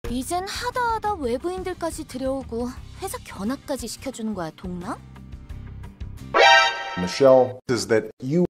이젠 하다하다 외부인들까지 들여오고 회사 견학까지 시켜주는 거야, 동나? Michelle, is that you